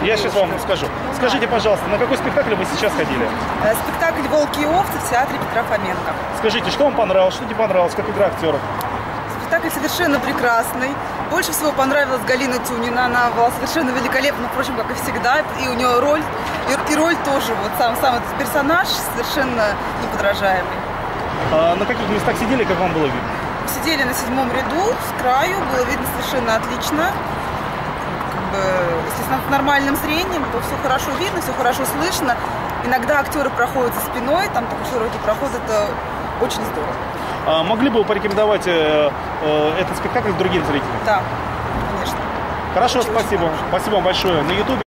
Я сейчас вам скажу. Скажите, пожалуйста, на какой спектакль вы сейчас ходили? Спектакль «Волки и овцы» в театре Петра Фоменко. Скажите, что вам понравилось, что не понравилось, как игра актеров? Спектакль совершенно прекрасный. Больше всего понравилась Галина Тюнина. Она была совершенно великолепна, впрочем, как и всегда. И у нее роль, и роль тоже, вот сам этот персонаж совершенно неподражаемый. А на каких местах сидели, как вам было видно? Сидели на 7-м ряду, с краю, было видно совершенно отлично. Если с нормальным зрением, то все хорошо видно, все хорошо слышно. Иногда актеры проходят за спиной, там такой широкий проход, это очень здорово. А могли бы вы порекомендовать этот спектакль другим зрителям? Да, конечно. Хорошо, спасибо. Спасибо вам большое. На YouTube